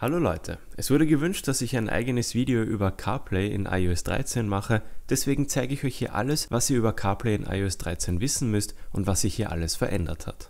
Hallo Leute, es wurde gewünscht, dass ich ein eigenes Video über CarPlay in iOS 13 mache, deswegen zeige ich euch hier alles, was ihr über CarPlay in iOS 13 wissen müsst und was sich hier alles verändert hat.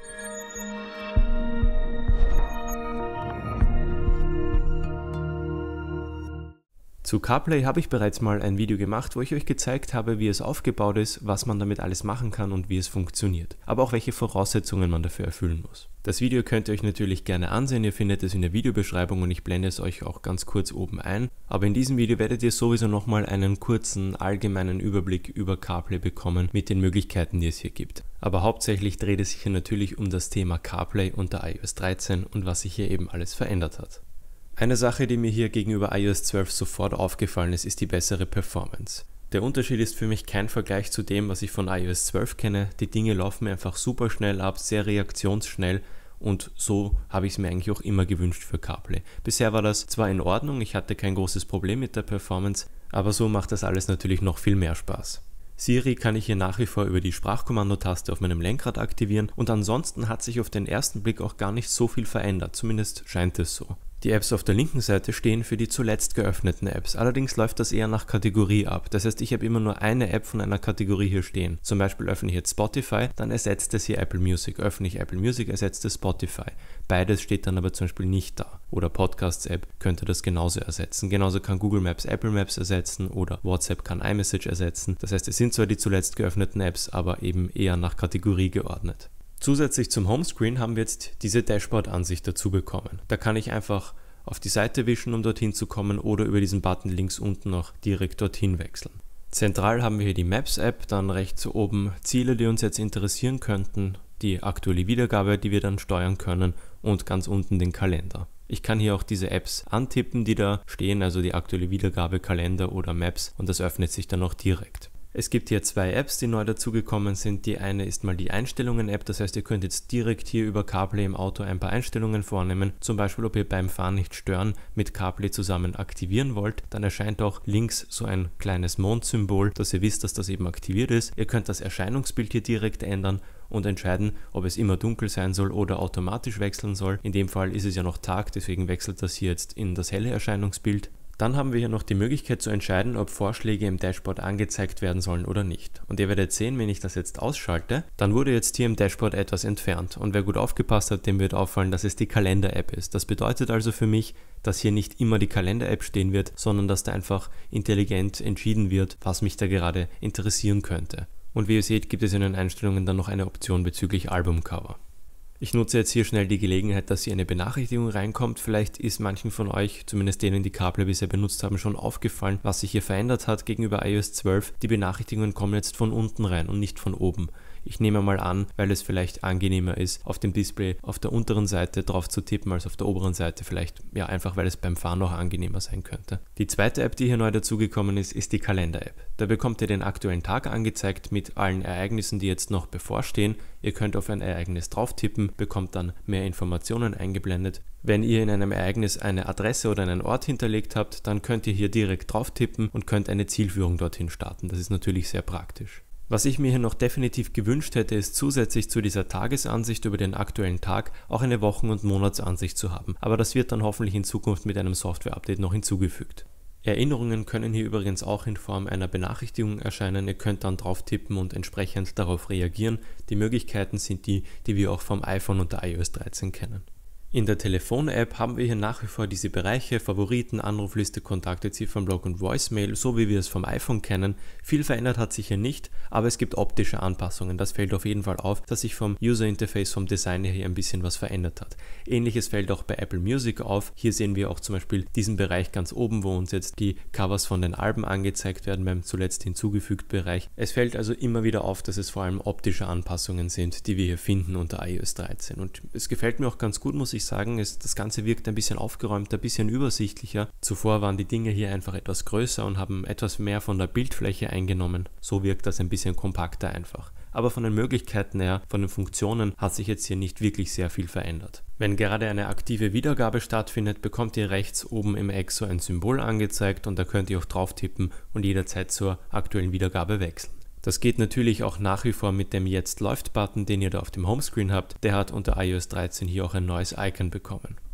Zu CarPlay habe ich bereits mal ein Video gemacht, wo ich euch gezeigt habe, wie es aufgebaut ist, was man damit alles machen kann und wie es funktioniert, aber auch welche Voraussetzungen man dafür erfüllen muss. Das Video könnt ihr euch natürlich gerne ansehen, ihr findet es in der Videobeschreibung und ich blende es euch auch ganz kurz oben ein, aber in diesem Video werdet ihr sowieso nochmal einen kurzen, allgemeinen Überblick über CarPlay bekommen mit den Möglichkeiten, die es hier gibt. Aber hauptsächlich dreht es sich hier natürlich um das Thema CarPlay unter iOS 13 und was sich hier eben alles verändert hat. Eine Sache, die mir hier gegenüber iOS 12 sofort aufgefallen ist, ist die bessere Performance. Der Unterschied ist für mich kein Vergleich zu dem, was ich von iOS 12 kenne. Die Dinge laufen mir einfach super schnell ab, sehr reaktionsschnell und so habe ich es mir eigentlich auch immer gewünscht für CarPlay. Bisher war das zwar in Ordnung, ich hatte kein großes Problem mit der Performance, aber so macht das alles natürlich noch viel mehr Spaß. Siri kann ich hier nach wie vor über die Sprachkommandotaste auf meinem Lenkrad aktivieren und ansonsten hat sich auf den ersten Blick auch gar nicht so viel verändert, zumindest scheint es so. Die Apps auf der linken Seite stehen für die zuletzt geöffneten Apps, allerdings läuft das eher nach Kategorie ab. Das heißt, ich habe immer nur eine App von einer Kategorie hier stehen. Zum Beispiel öffne ich jetzt Spotify, dann ersetzt es hier Apple Music. Öffne ich Apple Music, ersetzt es Spotify. Beides steht dann aber zum Beispiel nicht da. Oder Podcasts-App könnte das genauso ersetzen. Genauso kann Google Maps Apple Maps ersetzen oder WhatsApp kann iMessage ersetzen. Das heißt, es sind zwar die zuletzt geöffneten Apps, aber eben eher nach Kategorie geordnet. Zusätzlich zum Homescreen haben wir jetzt diese Dashboard-Ansicht dazu bekommen. Da kann ich einfach auf die Seite wischen, um dorthin zu kommen oder über diesen Button links unten noch direkt dorthin wechseln. Zentral haben wir hier die Maps-App, dann rechts oben Ziele, die uns jetzt interessieren könnten, die aktuelle Wiedergabe, die wir dann steuern können und ganz unten den Kalender. Ich kann hier auch diese Apps antippen, die da stehen, also die aktuelle Wiedergabe, Kalender oder Maps und das öffnet sich dann auch direkt. Es gibt hier zwei Apps, die neu dazugekommen sind. Die eine ist mal die Einstellungen-App, das heißt, ihr könnt jetzt direkt hier über CarPlay im Auto ein paar Einstellungen vornehmen. Zum Beispiel, ob ihr beim Fahren nicht stören mit CarPlay zusammen aktivieren wollt. Dann erscheint auch links so ein kleines Mondsymbol, dass ihr wisst, dass das eben aktiviert ist. Ihr könnt das Erscheinungsbild hier direkt ändern und entscheiden, ob es immer dunkel sein soll oder automatisch wechseln soll. In dem Fall ist es ja noch Tag, deswegen wechselt das hier jetzt in das helle Erscheinungsbild. Dann haben wir hier noch die Möglichkeit zu entscheiden, ob Vorschläge im Dashboard angezeigt werden sollen oder nicht. Und ihr werdet sehen, wenn ich das jetzt ausschalte, dann wurde jetzt hier im Dashboard etwas entfernt. Und wer gut aufgepasst hat, dem wird auffallen, dass es die Kalender-App ist. Das bedeutet also für mich, dass hier nicht immer die Kalender-App stehen wird, sondern dass da einfach intelligent entschieden wird, was mich da gerade interessieren könnte. Und wie ihr seht, gibt es in den Einstellungen dann noch eine Option bezüglich Albumcover. Ich nutze jetzt hier schnell die Gelegenheit, dass hier eine Benachrichtigung reinkommt. Vielleicht ist manchen von euch, zumindest denen, die CarPlay bisher benutzt haben, schon aufgefallen, was sich hier verändert hat gegenüber iOS 12. Die Benachrichtigungen kommen jetzt von unten rein und nicht von oben. Ich nehme mal an, weil es vielleicht angenehmer ist, auf dem Display auf der unteren Seite drauf zu tippen als auf der oberen Seite. Vielleicht, ja, einfach weil es beim Fahren noch angenehmer sein könnte. Die zweite App, die hier neu dazugekommen ist, ist die Kalender-App. Da bekommt ihr den aktuellen Tag angezeigt mit allen Ereignissen, die jetzt noch bevorstehen. Ihr könnt auf ein Ereignis drauf tippen, bekommt dann mehr Informationen eingeblendet. Wenn ihr in einem Ereignis eine Adresse oder einen Ort hinterlegt habt, dann könnt ihr hier direkt drauf tippen und könnt eine Zielführung dorthin starten. Das ist natürlich sehr praktisch. Was ich mir hier noch definitiv gewünscht hätte, ist zusätzlich zu dieser Tagesansicht über den aktuellen Tag auch eine Wochen- und Monatsansicht zu haben. Aber das wird dann hoffentlich in Zukunft mit einem Software-Update noch hinzugefügt. Erinnerungen können hier übrigens auch in Form einer Benachrichtigung erscheinen. Ihr könnt dann drauf tippen und entsprechend darauf reagieren. Die Möglichkeiten sind die wir auch vom iPhone unter iOS 13 kennen. In der Telefon-App haben wir hier nach wie vor diese Bereiche, Favoriten, Anrufliste, Kontakte, Ziffernblock und Voicemail, so wie wir es vom iPhone kennen. Viel verändert hat sich hier nicht, aber es gibt optische Anpassungen. Das fällt auf jeden Fall auf, dass sich vom User-Interface, vom Design her hier ein bisschen was verändert hat. Ähnliches fällt auch bei Apple Music auf. Hier sehen wir auch zum Beispiel diesen Bereich ganz oben, wo uns jetzt die Covers von den Alben angezeigt werden beim zuletzt hinzugefügt Bereich. Es fällt also immer wieder auf, dass es vor allem optische Anpassungen sind, die wir hier finden unter iOS 13. Und es gefällt mir auch ganz gut, muss ich sagen, das Ganze wirkt ein bisschen aufgeräumter, ein bisschen übersichtlicher. Zuvor waren die Dinge hier einfach etwas größer und haben etwas mehr von der Bildfläche eingenommen. So wirkt das ein bisschen kompakter einfach. Aber von den Möglichkeiten her, von den Funktionen hat sich jetzt hier nicht wirklich sehr viel verändert. Wenn gerade eine aktive Wiedergabe stattfindet, bekommt ihr rechts oben im Eck so ein Symbol angezeigt und da könnt ihr auch drauf tippen und jederzeit zur aktuellen Wiedergabe wechseln. Das geht natürlich auch nach wie vor mit dem Jetzt läuft Button, den ihr da auf dem Homescreen habt. Der hat unter iOS 13 hier auch ein neues Icon bekommen.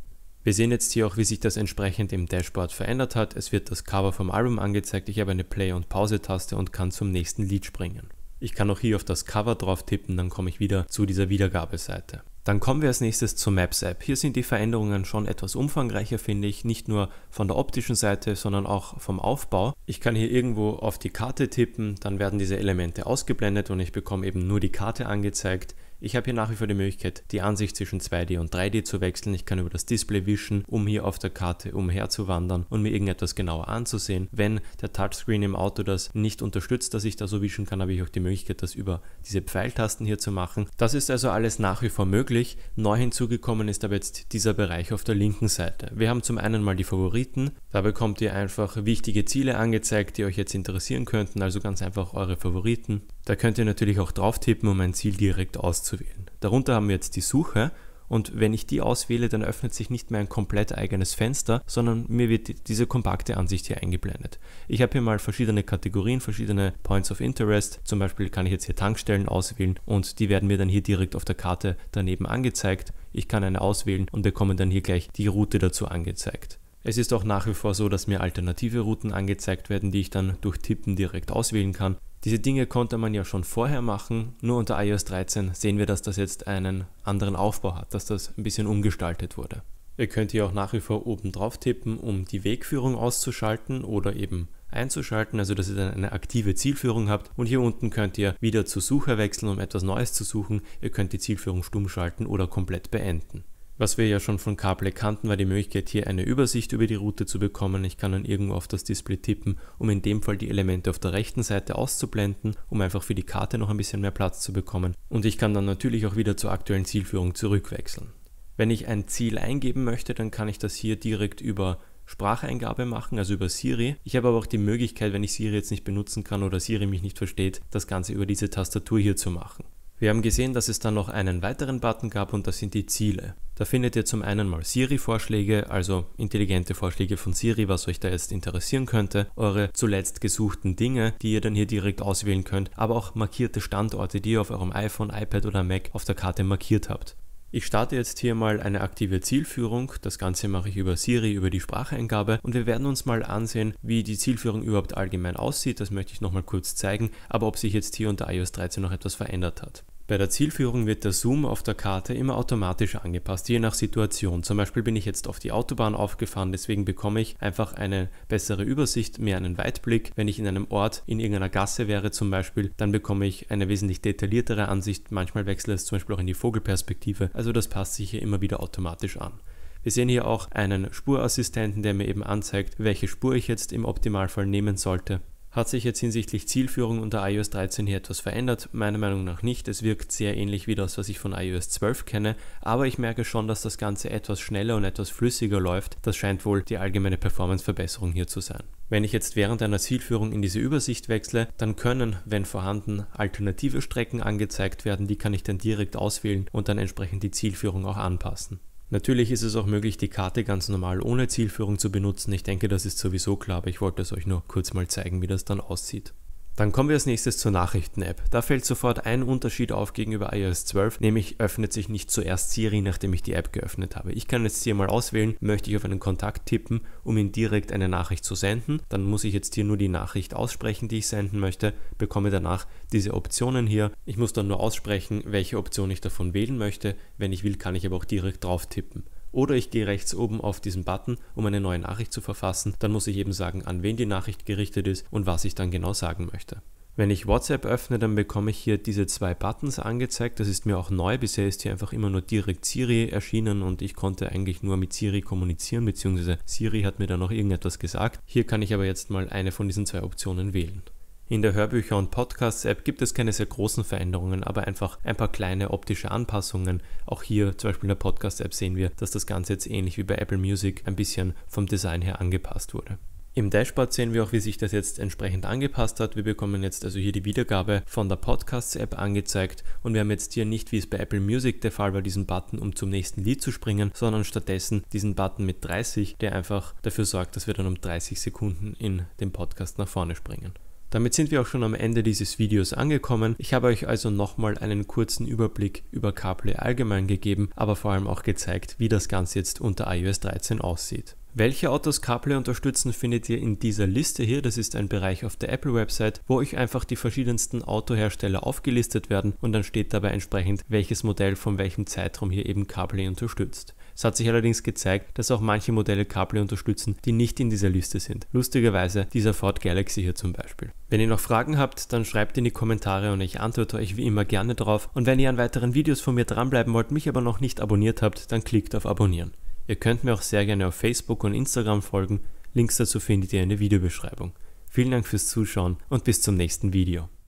Wir sehen jetzt hier auch, wie sich das entsprechend im Dashboard verändert hat. Es wird das Cover vom Album angezeigt, ich habe eine Play- und Pause-Taste und kann zum nächsten Lied springen. Ich kann auch hier auf das Cover drauf tippen, dann komme ich wieder zu dieser Wiedergabeseite. Dann kommen wir als nächstes zur Maps-App. Hier sind die Veränderungen schon etwas umfangreicher, finde ich, nicht nur von der optischen Seite, sondern auch vom Aufbau. Ich kann hier irgendwo auf die Karte tippen, dann werden diese Elemente ausgeblendet und ich bekomme eben nur die Karte angezeigt. Ich habe hier nach wie vor die Möglichkeit, die Ansicht zwischen 2D und 3D zu wechseln. Ich kann über das Display wischen, um hier auf der Karte umherzuwandern und mir irgendetwas genauer anzusehen. Wenn der Touchscreen im Auto das nicht unterstützt, dass ich da so wischen kann, habe ich auch die Möglichkeit, das über diese Pfeiltasten hier zu machen. Das ist also alles nach wie vor möglich. Neu hinzugekommen ist aber jetzt dieser Bereich auf der linken Seite. Wir haben zum einen mal die Favoriten. Da bekommt ihr einfach wichtige Ziele angezeigt, die euch jetzt interessieren könnten, also ganz einfach eure Favoriten. Da könnt ihr natürlich auch drauf tippen, um ein Ziel direkt auszuwählen. Darunter haben wir jetzt die Suche und wenn ich die auswähle, dann öffnet sich nicht mehr ein komplett eigenes Fenster, sondern mir wird diese kompakte Ansicht hier eingeblendet. Ich habe hier mal verschiedene Kategorien, verschiedene Points of Interest. Zum Beispiel kann ich jetzt hier Tankstellen auswählen und die werden mir dann hier direkt auf der Karte daneben angezeigt. Ich kann eine auswählen und bekomme dann hier gleich die Route dazu angezeigt. Es ist auch nach wie vor so, dass mir alternative Routen angezeigt werden, die ich dann durch Tippen direkt auswählen kann. Diese Dinge konnte man ja schon vorher machen, nur unter iOS 13 sehen wir, dass das jetzt einen anderen Aufbau hat, dass das ein bisschen umgestaltet wurde. Ihr könnt hier auch nach wie vor oben drauf tippen, um die Wegführung auszuschalten oder eben einzuschalten, also dass ihr dann eine aktive Zielführung habt und hier unten könnt ihr wieder zur Suche wechseln, um etwas Neues zu suchen. Ihr könnt die Zielführung stumm schalten oder komplett beenden. Was wir ja schon von CarPlay kannten, war die Möglichkeit, hier eine Übersicht über die Route zu bekommen. Ich kann dann irgendwo auf das Display tippen, um in dem Fall die Elemente auf der rechten Seite auszublenden, um einfach für die Karte noch ein bisschen mehr Platz zu bekommen. Und ich kann dann natürlich auch wieder zur aktuellen Zielführung zurückwechseln. Wenn ich ein Ziel eingeben möchte, dann kann ich das hier direkt über Spracheingabe machen, also über Siri. Ich habe aber auch die Möglichkeit, wenn ich Siri jetzt nicht benutzen kann oder Siri mich nicht versteht, das Ganze über diese Tastatur hier zu machen. Wir haben gesehen, dass es dann noch einen weiteren Button gab und das sind die Ziele. Da findet ihr zum einen mal Siri-Vorschläge, also intelligente Vorschläge von Siri, was euch da jetzt interessieren könnte, eure zuletzt gesuchten Dinge, die ihr dann hier direkt auswählen könnt, aber auch markierte Standorte, die ihr auf eurem iPhone, iPad oder Mac auf der Karte markiert habt. Ich starte jetzt hier mal eine aktive Zielführung, das Ganze mache ich über Siri, über die Spracheingabe und wir werden uns mal ansehen, wie die Zielführung überhaupt allgemein aussieht, das möchte ich nochmal kurz zeigen, aber ob sich jetzt hier unter iOS 13 noch etwas verändert hat. Bei der Zielführung wird der Zoom auf der Karte immer automatisch angepasst, je nach Situation. Zum Beispiel bin ich jetzt auf die Autobahn aufgefahren, deswegen bekomme ich einfach eine bessere Übersicht, mehr einen Weitblick. Wenn ich in einem Ort, in irgendeiner Gasse wäre zum Beispiel, dann bekomme ich eine wesentlich detailliertere Ansicht. Manchmal wechselt es zum Beispiel auch in die Vogelperspektive, also das passt sich hier immer wieder automatisch an. Wir sehen hier auch einen Spurassistenten, der mir eben anzeigt, welche Spur ich jetzt im Optimalfall nehmen sollte. Hat sich jetzt hinsichtlich Zielführung unter iOS 13 hier etwas verändert? Meiner Meinung nach nicht. Es wirkt sehr ähnlich wie das, was ich von iOS 12 kenne, aber ich merke schon, dass das Ganze etwas schneller und etwas flüssiger läuft. Das scheint wohl die allgemeine Performance-Verbesserung hier zu sein. Wenn ich jetzt während einer Zielführung in diese Übersicht wechsle, dann können, wenn vorhanden, alternative Strecken angezeigt werden. Die kann ich dann direkt auswählen und dann entsprechend die Zielführung auch anpassen. Natürlich ist es auch möglich, die Karte ganz normal ohne Zielführung zu benutzen. Ich denke, das ist sowieso klar, aber ich wollte es euch nur kurz mal zeigen, wie das dann aussieht. Dann kommen wir als nächstes zur Nachrichten-App. Da fällt sofort ein Unterschied auf gegenüber iOS 12, nämlich öffnet sich nicht zuerst Siri, nachdem ich die App geöffnet habe. Ich kann jetzt hier mal auswählen, möchte ich auf einen Kontakt tippen, um ihm direkt eine Nachricht zu senden. Dann muss ich jetzt hier nur die Nachricht aussprechen, die ich senden möchte, bekomme danach diese Optionen hier. Ich muss dann nur aussprechen, welche Option ich davon wählen möchte. Wenn ich will, kann ich aber auch direkt drauf tippen. Oder ich gehe rechts oben auf diesen Button, um eine neue Nachricht zu verfassen. Dann muss ich eben sagen, an wen die Nachricht gerichtet ist und was ich dann genau sagen möchte. Wenn ich WhatsApp öffne, dann bekomme ich hier diese zwei Buttons angezeigt. Das ist mir auch neu. Bisher ist hier einfach immer nur direkt Siri erschienen und ich konnte eigentlich nur mit Siri kommunizieren, beziehungsweise Siri hat mir dann noch irgendetwas gesagt. Hier kann ich aber jetzt mal eine von diesen zwei Optionen wählen. In der Hörbücher- und Podcasts-App gibt es keine sehr großen Veränderungen, aber einfach ein paar kleine optische Anpassungen. Auch hier, zum Beispiel in der Podcast-App, sehen wir, dass das Ganze jetzt ähnlich wie bei Apple Music ein bisschen vom Design her angepasst wurde. Im Dashboard sehen wir auch, wie sich das jetzt entsprechend angepasst hat. Wir bekommen jetzt also hier die Wiedergabe von der Podcasts-App angezeigt und wir haben jetzt hier nicht, wie es bei Apple Music der Fall war, diesen Button, um zum nächsten Lied zu springen, sondern stattdessen diesen Button mit 30, der einfach dafür sorgt, dass wir dann um 30 Sekunden in dem Podcast nach vorne springen. Damit sind wir auch schon am Ende dieses Videos angekommen. Ich habe euch also nochmal einen kurzen Überblick über CarPlay allgemein gegeben, aber vor allem auch gezeigt, wie das Ganze jetzt unter iOS 13 aussieht. Welche Autos CarPlay unterstützen, findet ihr in dieser Liste hier. Das ist ein Bereich auf der Apple-Website, wo euch einfach die verschiedensten Autohersteller aufgelistet werden und dann steht dabei entsprechend, welches Modell von welchem Zeitraum hier eben CarPlay unterstützt. Es hat sich allerdings gezeigt, dass auch manche Modelle CarPlay unterstützen, die nicht in dieser Liste sind. Lustigerweise dieser Ford Galaxy hier zum Beispiel. Wenn ihr noch Fragen habt, dann schreibt in die Kommentare und ich antworte euch wie immer gerne drauf. Und wenn ihr an weiteren Videos von mir dranbleiben wollt, mich aber noch nicht abonniert habt, dann klickt auf Abonnieren. Ihr könnt mir auch sehr gerne auf Facebook und Instagram folgen, Links dazu findet ihr in der Videobeschreibung. Vielen Dank fürs Zuschauen und bis zum nächsten Video.